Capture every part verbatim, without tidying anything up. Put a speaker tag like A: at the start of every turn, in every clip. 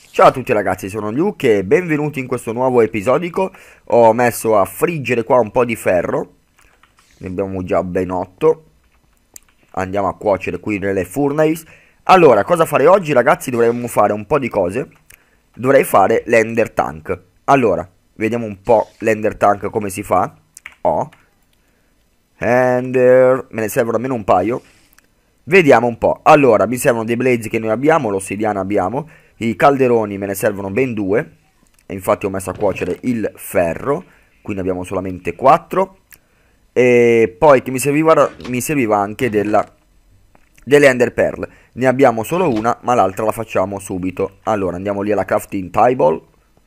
A: Ciao a tutti ragazzi, sono Luke e benvenuti in questo nuovo episodico. Ho messo a friggere qua un po' di ferro. Ne abbiamo già ben otto. Andiamo a cuocere qui nelle furnace. Allora, cosa fare oggi ragazzi? Dovremmo fare un po' di cose. Dovrei fare l'ender tank. Allora, vediamo un po' l'ender tank come si fa. Oh Ender, me ne servono almeno un paio. Vediamo un po'. Allora, mi servono dei blaze che noi abbiamo, l'ossidiana abbiamo. I calderoni me ne servono ben due. E infatti ho messo a cuocere il ferro. Quindi abbiamo solamente quattro. E poi che mi serviva, mi serviva anche della, delle ender pearl. Ne abbiamo solo una, ma l'altra la facciamo subito. Allora, andiamo lì alla crafting table.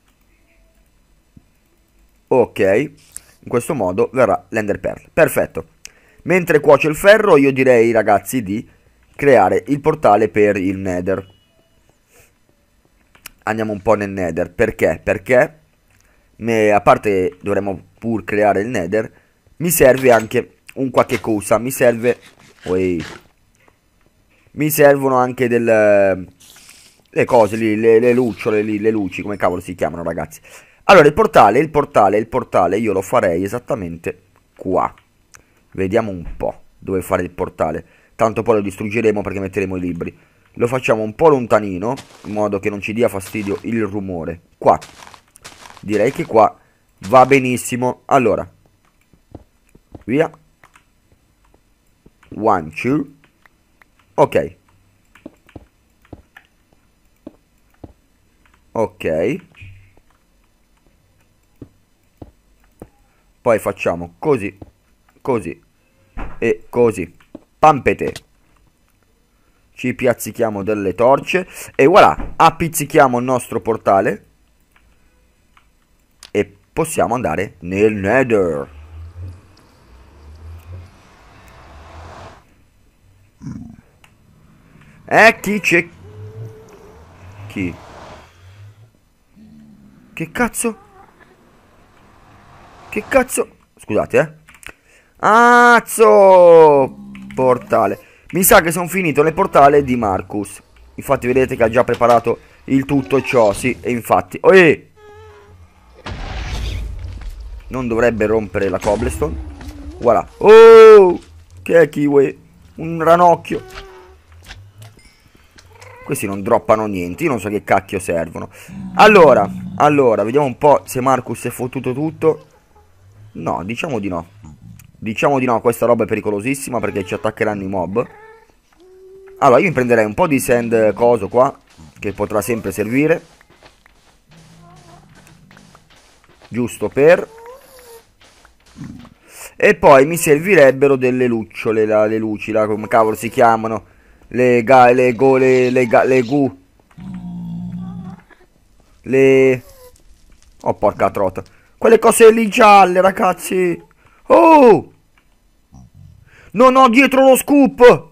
A: Ok. In questo modo verrà l'ender pearl. Perfetto. Mentre cuoce il ferro, io direi ragazzi di creare il portale per il nether. Andiamo un po' nel nether. Perché? Perché me, a parte dovremmo pur creare il nether, mi serve anche un qualche cosa. Mi serve oi, mi servono anche del, le cose lì, le, le lucciole lì, le luci, come cavolo si chiamano ragazzi. Allora il portale, il portale, il portale io lo farei esattamente qua. Vediamo un po' dove fare il portale. Tanto poi lo distruggeremo perché metteremo i libri. Lo facciamo un po' lontanino, in modo che non ci dia fastidio il rumore. Qua. Direi che qua va benissimo. Allora. Via. One, two. Ok. Ok. Poi facciamo così, così e così. Pampete. Ci piazzichiamo delle torce e voilà, appizzichiamo il nostro portale e possiamo andare nel nether. Eh, chi c'è? Chi? Che cazzo? Che cazzo? Scusate, eh. Azzo! Portale. Mi sa che sono finito nel portale di Marcus. Infatti vedete che ha già preparato il tutto ciò, sì, e infatti... Oh, eh! Non dovrebbe rompere la cobblestone. Voilà. Oh! Che è kiwi? Un ranocchio. Questi non droppano niente, io non so che cacchio servono. Allora, allora, vediamo un po' se Marcus si è fottuto tutto. No, diciamo di no. Diciamo di no, questa roba è pericolosissima perché ci attaccheranno i mob. Allora, io mi prenderei un po' di sand coso qua, che potrà sempre servire. Giusto per... E poi mi servirebbero delle lucciole, la, le luci, la, come cavolo si chiamano. Le ga, le go, le, le ga, le gu. Le... Oh, porca trota. Quelle cose lì gialle, ragazzi. Oh! Non ho dietro lo scoop.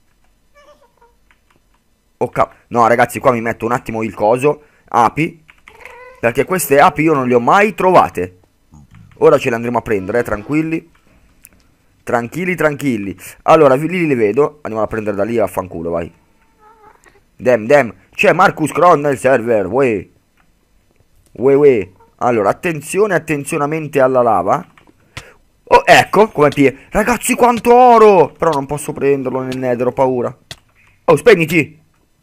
A: Oh, cap... No, ragazzi, qua mi metto un attimo il coso. Api. Perché queste api io non le ho mai trovate. Ora ce le andremo a prendere, eh, tranquilli. Tranquilli, tranquilli. Allora, lì li vedo. Andiamo a prendere da lì a fanculo, vai. Dem, dem. C'è Marcus Cron nel server, uè. Uè, uè. Allora, attenzione, attenzionamente alla lava. Oh, ecco, come pie. Ragazzi, quanto oro! Però non posso prenderlo nel nether, ho paura. Oh, spegniti.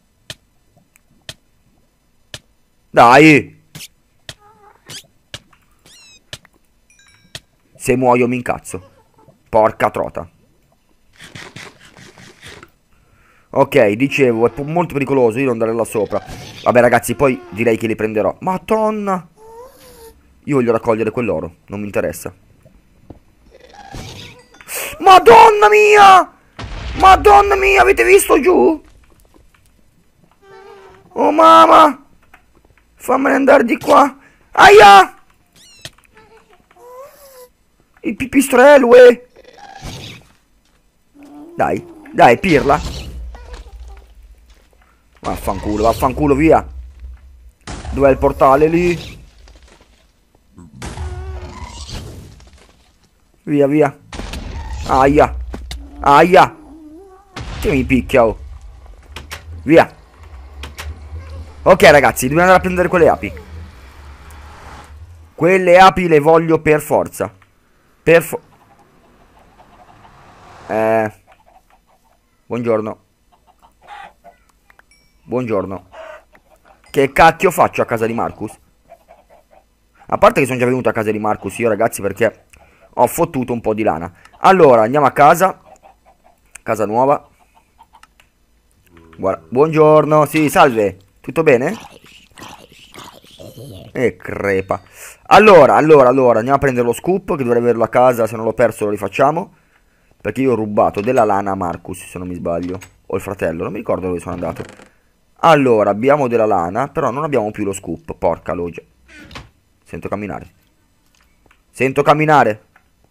A: Dai. Se muoio mi incazzo. Porca trota. Ok, dicevo, è molto pericoloso io non andare là sopra. Vabbè ragazzi, poi direi che li prenderò. Madonna. Io voglio raccogliere quell'oro, non mi interessa. Madonna mia! Madonna mia, avete visto giù? Oh mamma! Fammene andare di qua. Aia! Il pipistrello, uè! Dai, dai, pirla. Vaffanculo, vaffanculo, via. Dov'è il portale lì? Via, via. Aia. Aia. Che mi picchia, oh. Via. Ok ragazzi, dobbiamo andare a prendere quelle api. Quelle api le voglio per forza. Per fo... Eh... Buongiorno. Buongiorno. Che cacchio faccio a casa di Marcus? A parte che sono già venuto a casa di Marcus io ragazzi perché ho fottuto un po' di lana. Allora, andiamo a casa. Casa nuova. Guarda. Buongiorno. Sì, salve. Tutto bene? E crepa. Allora, allora, allora, andiamo a prendere lo scoop che dovrei averlo a casa, se non l'ho perso lo rifacciamo. Perché io ho rubato della lana a Marcus, se non mi sbaglio. O il fratello, non mi ricordo dove sono andato. Allora, abbiamo della lana, però non abbiamo più lo scoop, porca logia. Sento camminare. Sento camminare.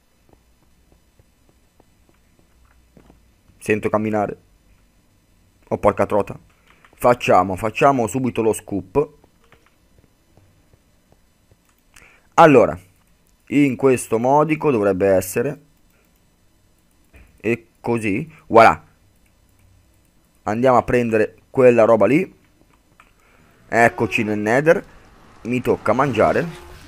A: Sento camminare. Oh, porca trota. Facciamo, facciamo subito lo scoop. Allora, in questo modico dovrebbe essere. E così, voilà. Andiamo a prendere quella roba lì. Eccoci nel nether. Mi tocca mangiare.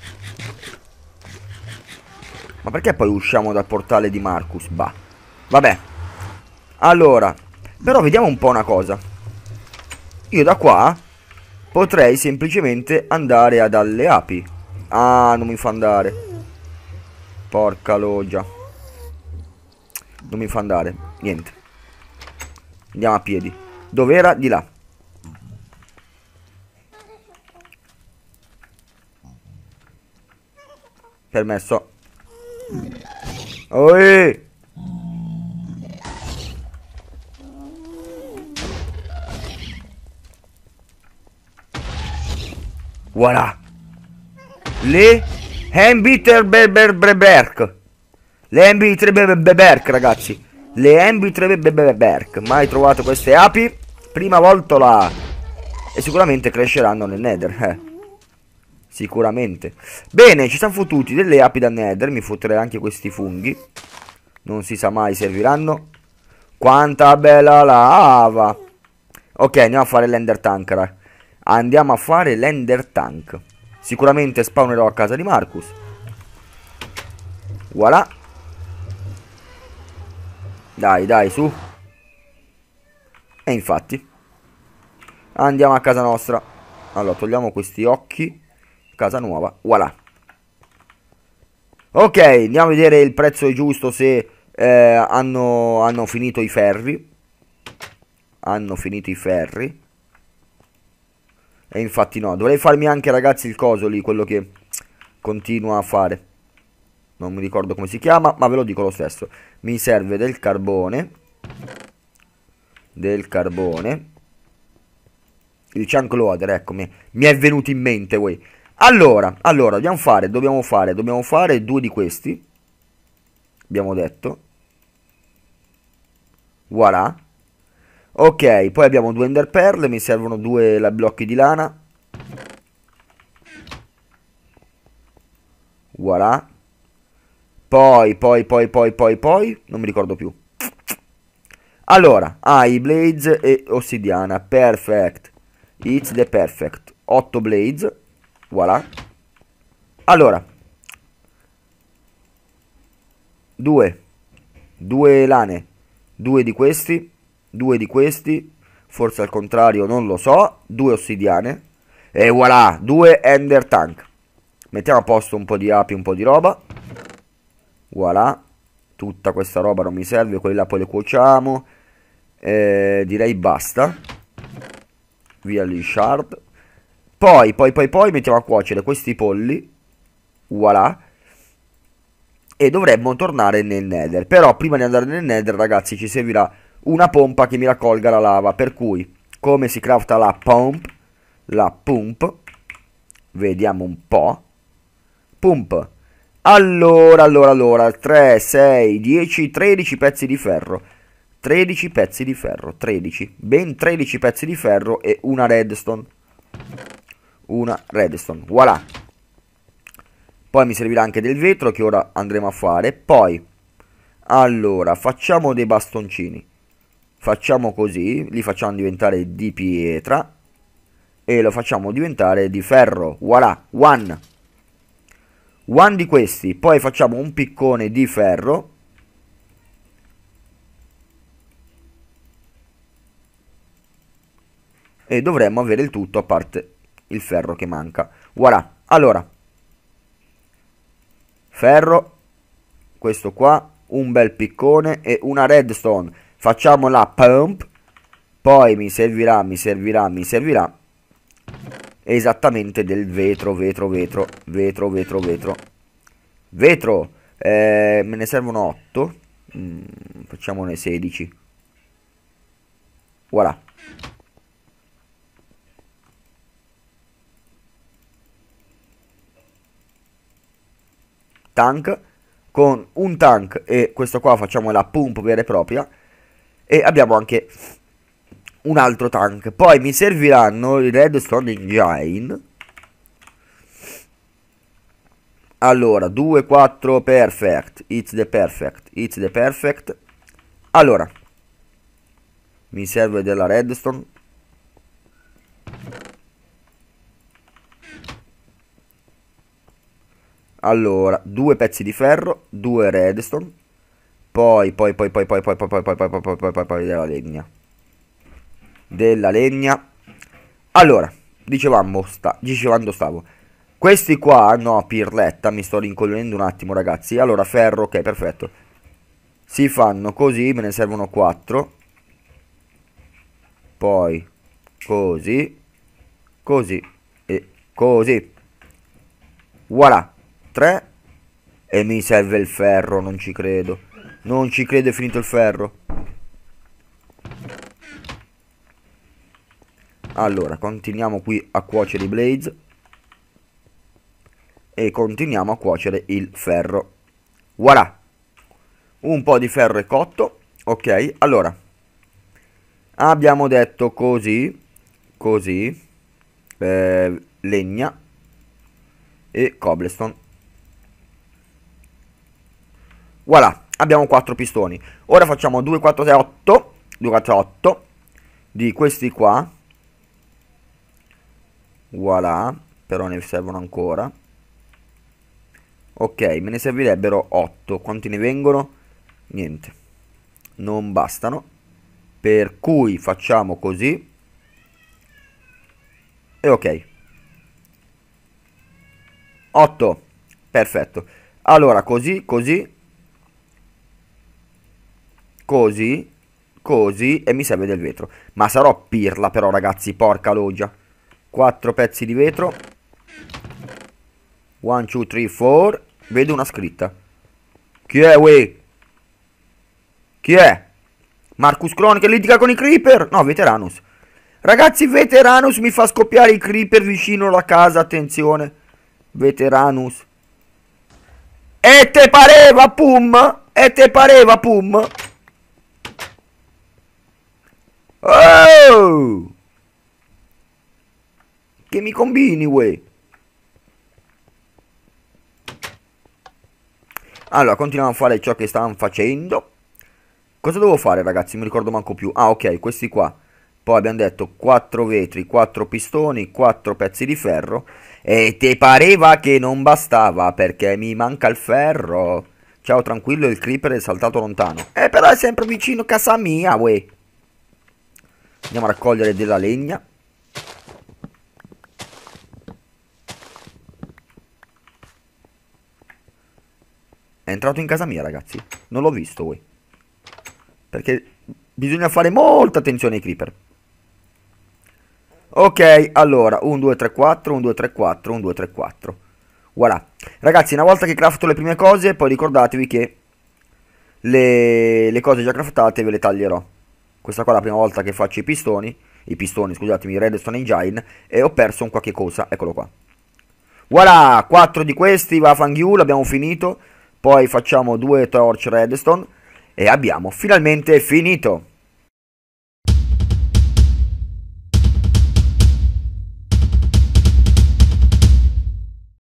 A: Ma perché poi usciamo dal portale di Marcus? Bah. Vabbè. Allora, però vediamo un po' una cosa. Io da qua potrei semplicemente andare ad alle api. Ah, non mi fa andare. Porca logia. Non mi fa andare. Niente. Andiamo a piedi. Dov'era? Di là. Permesso. Oi! Voilà. Le Hembitterberberberk. Le Hembitterberberk, ragazzi. Le Hembitterberberk. Mai trovato queste api? Prima volta là. E sicuramente cresceranno nel nether, eh. Sicuramente. Bene, ci siamo fottuti delle api da nether. Mi fotterei anche questi funghi. Non si sa mai, serviranno. Quanta bella lava. Ok, andiamo a fare l'ender tank, raga. Andiamo a fare l'ender tank. Sicuramente spawnerò a casa di Marcus. Voilà. Dai, dai, su. E infatti andiamo a casa nostra. Allora, togliamo questi occhi. Casa nuova, voilà. Ok, andiamo a vedere il prezzo giusto. Se eh, hanno, hanno finito i ferri. Hanno finito i ferri. E infatti no, dovrei farmi anche ragazzi il coso lì, quello che continua a fare. Non mi ricordo come si chiama, ma ve lo dico lo stesso. Mi serve del carbone. Del carbone. Il chunk loader, ecco, mi, mi è venuto in mente, voi. Allora, allora, dobbiamo fare, dobbiamo fare, dobbiamo fare due di questi. Abbiamo detto. Voilà. Ok, poi abbiamo due ender pearl, mi servono due la blocchi di lana. Voilà. Poi, poi, poi, poi, poi, poi, non mi ricordo più. Allora, ah, i blades e ossidiana, perfect. It's the perfect. otto blades, voilà. Allora. Due. Due lane. Due di questi. Due di questi, forse al contrario, non lo so. Due ossidiane. E voilà, due ender tank. Mettiamo a posto un po' di api, un po' di roba. Voilà. Tutta questa roba non mi serve, quella poi le cuociamo. Eh, direi basta. Via gli shard. Poi, poi, poi, poi mettiamo a cuocere questi polli. Voilà. E dovremmo tornare nel nether. Però prima di andare nel nether, ragazzi, ci servirà una pompa che mi raccolga la lava. Per cui, come si crafta la pump? La pump. Vediamo un po'. Pump. Allora, allora, allora. tre, sei, dieci, tredici pezzi di ferro. tredici pezzi di ferro. tredici. Ben tredici pezzi di ferro e una redstone. Una redstone. Voilà. Poi mi servirà anche del vetro che ora andremo a fare. Poi, allora, facciamo dei bastoncini. Facciamo così, li facciamo diventare di pietra. e lo facciamo diventare di ferro. Voilà, one. One di questi. Poi facciamo un piccone di ferro. E dovremmo avere il tutto, a parte il ferro che manca. Voilà, allora. Ferro. Questo qua. Un bel piccone e una redstone. Facciamo la pump. Poi mi servirà, mi servirà, mi servirà esattamente del vetro, vetro, vetro, vetro, vetro, vetro. Vetro, eh, me ne servono otto. Mm, facciamone sedici. Voilà. Tank. Con un tank e questo qua facciamo la pump vera e propria. E abbiamo anche un altro tank. Poi mi serviranno i redstone engine. Allora, due, quattro, perfect. It's the perfect. It's the perfect. Allora, mi serve della redstone. Allora, due pezzi di ferro, due redstone. Poi, poi, poi, poi, poi, poi, poi, poi, poi, poi, poi, poi, poi, poi, poi della legna. Della legna. Allora, dicevamo, sta, dicevando stavo. Questi qua, no, pirletta, mi sto rincoglionendo un attimo, ragazzi. Allora, ferro, ok, perfetto. Si fanno così, me ne servono quattro. Poi, così, così e così. Voilà. tre e mi serve il ferro, non ci credo. Non ci credo, è finito il ferro. Allora, continuiamo qui a cuocere i blaze. E continuiamo a cuocere il ferro. Voilà. Un po' di ferro è cotto. Ok, allora. Abbiamo detto così. Così. Eh, legna. E cobblestone. Voilà, abbiamo quattro pistoni. Ora facciamo due, quattro, sei, otto. due, quattro, otto di questi qua. Voilà, però ne servono ancora. Ok, me ne servirebbero otto. Quanti ne vengono? Niente. Non bastano. Per cui facciamo così. E ok. otto. Perfetto. Allora, così, così. Così, così, e mi serve del vetro. Ma sarò pirla però, ragazzi, porca loggia. quattro pezzi di vetro. uno, due, tre, quattro. Vedo una scritta. Chi è, wey? Chi è? Marcus Cron che litiga con i creeper? No, Veteranus. Ragazzi, Veteranus mi fa scoppiare i creeper vicino alla casa, attenzione. Veteranus. E te pareva, pum? E te pareva, pum? Oh! Che mi combini, wey? Allora, continuiamo a fare ciò che stavamo facendo. Cosa devo fare, ragazzi? Mi ricordo manco più. Ah, ok, questi qua. Poi abbiamo detto quattro vetri, quattro pistoni, quattro pezzi di ferro. E ti pareva che non bastava perché mi manca il ferro. Ciao, tranquillo, il creeper è saltato lontano. Eh, però è sempre vicino a casa mia, wey. Andiamo a raccogliere della legna. È entrato in casa mia, ragazzi. Non l'ho visto, wey. Perché bisogna fare molta attenzione ai creeper. Ok, allora, uno, due, tre, quattro, uno, due, tre, quattro, uno, due, tre, quattro. Voilà. Ragazzi, una volta che crafto le prime cose, poi ricordatevi che le, le cose già craftate ve le taglierò. Questa qua è la prima volta che faccio i pistoni. I pistoni, scusatemi, i redstone engine. E ho perso un qualche cosa, eccolo qua. Voilà, quattro di questi, vaffanculo, abbiamo finito. Poi facciamo due torch redstone. E abbiamo finalmente finito.